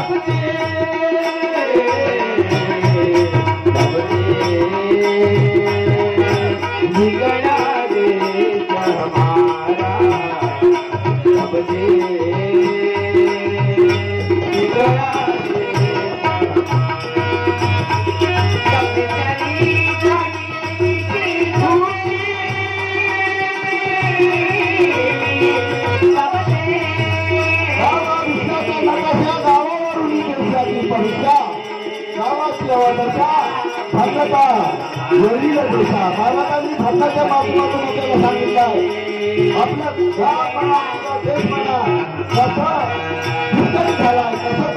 महाराजांनी धर्माच्या माध्यमातून आपल्याला सांगितलं आहे आपल्या गाव म्हणा आपला देश म्हणा कसं विकसित झालाय कसं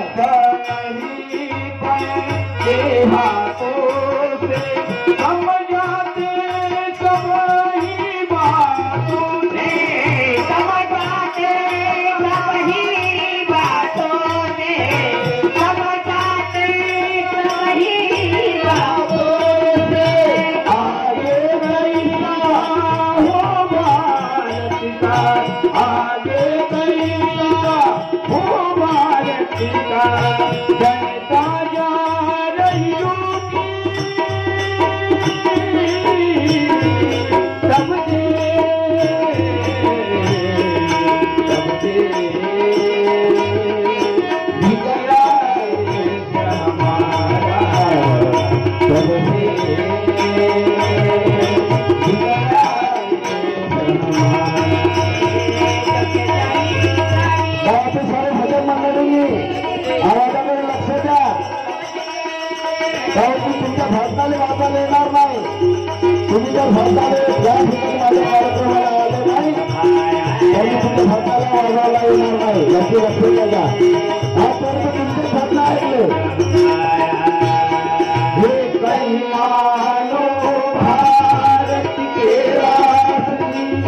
तुमच्या भारताला वाचायला येणार नाही तुम्ही जर भारताला या ठिकाणी माझ्या कार्यक्रमाला आले नाही तरी तुमच्या भारताला वाजवायला येणार नाही याची लक्षात घ्या आजपर्यंत तुमचे घटना ऐकले हे काही मानो भारत के राष्ट्री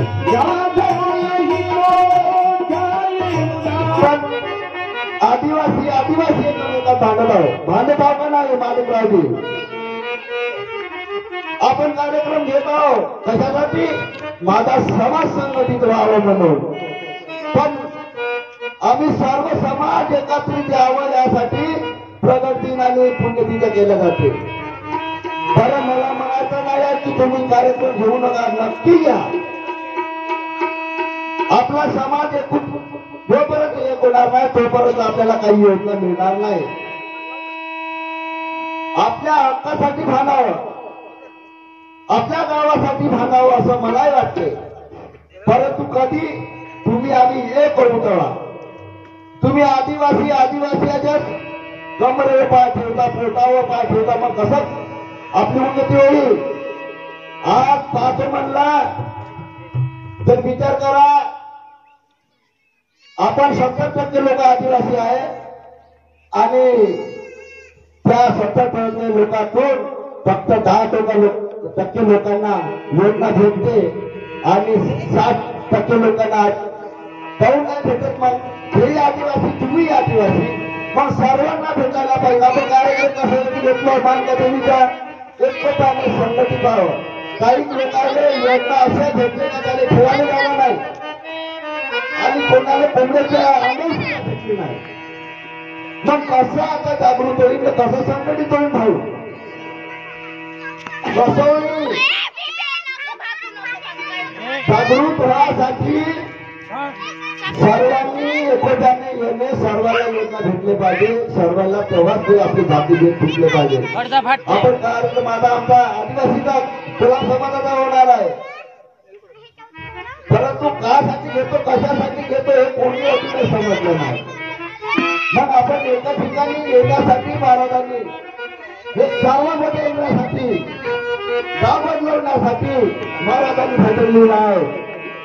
आदिवासी आदिवासी भांडभाव का नाही मालिकरावजी आपण कार्यक्रम घेत आहोत कशासाठी माझा समाज संघटित व्हावा म्हणून पण आम्ही सर्व समाज एकत्रित यावं यासाठी प्रगतीन आणि पुण्यतिथी केल्या जाते बरं मला म्हणायचं नाही की तुम्ही कार्यक्रम घेऊ नका नक्की घ्या आपला समाज जोपर्यंत एक होणार नाही तोपर्यंत आपल्याला काही योजना मिळणार नाही आपल्या हक्कासाठी भांडावं आपल्या गावासाठी भांडावं असं मलाही वाटते परंतु कधी तुम्ही आम्ही एक होऊ तेव्हा तुम्ही आदिवासी याच्यात कमरेवर पाय ठेवता पोटावर पाय ठेवता मग कसं आपली उन्नती होईल आज 5 म्हणला तर विचार करा आपण 70% लोक आदिवासी आहे आणि त्या 70% लोकांतून फक्त 10% लोकांना योजना भेटते आणि 60% लोकांना काहून नाही भेटत मग हेही आदिवासी तुम्ही आदिवासी मग सर्वांना भेटायला पाहिजे आपण कार्यक्रम कसं घेतलं मानल्या देवीच्या एकमेकांनी संघटित व्हावं काही लोकांना योजना अशा भेटले का त्याला ठेवायला जाणार नाही आणि कोणाला कोंबड्याच्या अंडीच भेटली नाही मग कसं आता जागृत होईल कसं संघटित होईल भाऊ कसं होईल जागृत व्हासाठी सर्वांनी एकट्याने येणे सर्वांना योजना भेटले पाहिजे सर्वांना तेव्हाच ते आपली जाती घेत फुटले पाहिजे आपण कार्यक्रम माझा आमचा आदिवासीचा तुला समाजाचा होणार आहे परंतु कासाठी घेतो कशासाठी घेतो हे कोणी अजूनही समजलं नाही मग आपण एका ठिकाणी येण्यासाठी महाराजांनी हे सर्व बदलण्यासाठी गाव बदलवण्यासाठी महाराजांनी बदललेलं आहे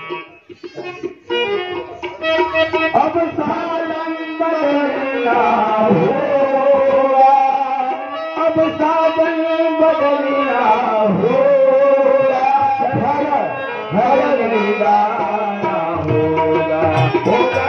अब सावन बदलना होगा अब सावन बदलना होगा घर गाना होगा होगा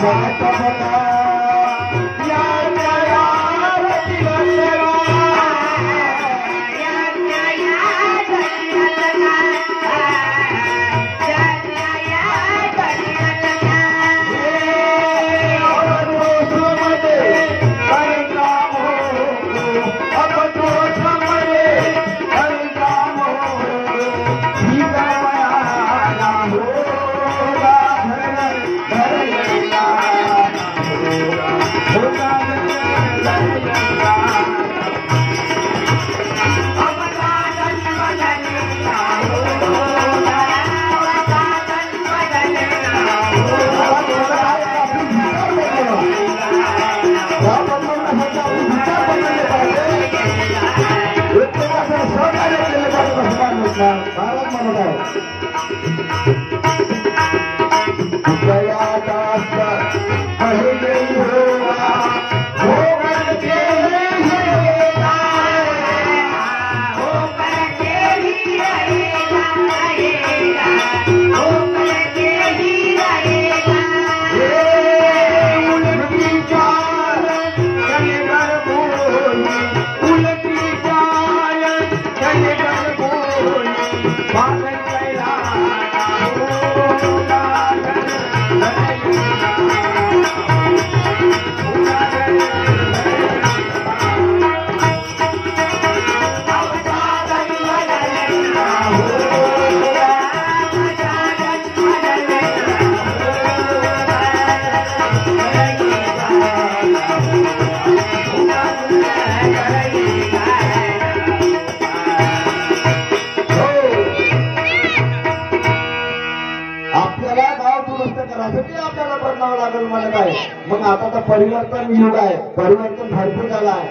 मग आता तर परिवर्तन युग आहे, परिवर्तन भरपूर झालं आहे.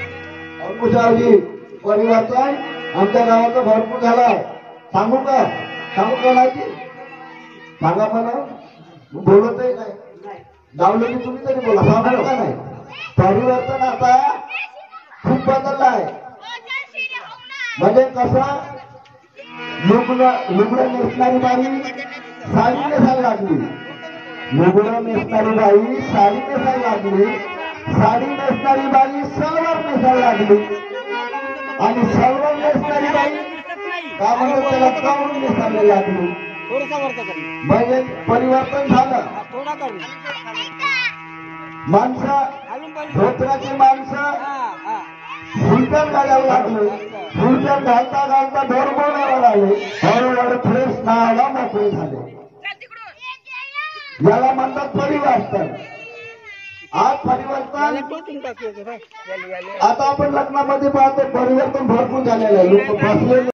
अंकुशावजी परिवर्तन आमच्या गावाचं भरपूर झालं आहे. सांगू का नाही सांगा मला बोलतही नाही गावलं की तुम्ही तरी बोला सांगू का नाही. परिवर्तन आता खूप बदललं आहे. म्हणजे कसं लुगडं नेसणारी बाई साडी नेसायला लागली, लुगडं नेसणारी बाई साडी नेसायला लागली, साडी नेसणारी बाई सलवार नेसायला लागली आणि सलवार नेसणारी बाई का म्हणतात त्याला गाऊन नेसायला लागली. म्हणजे परिवर्तन झालं. माणसं धोत्राची माणसं फुलटण घालायला लागले, फुलटण घालता घालता ढोर बोलायला लागले, हळूहळू फ्रेश नावाला मोकळे झाले. याला म्हणतात परिवर्तन. आज परिवर्तन आता आपण लग्नामध्ये पाहतो परिवर्तन भरपूर झालेलं आहे. लोक बसले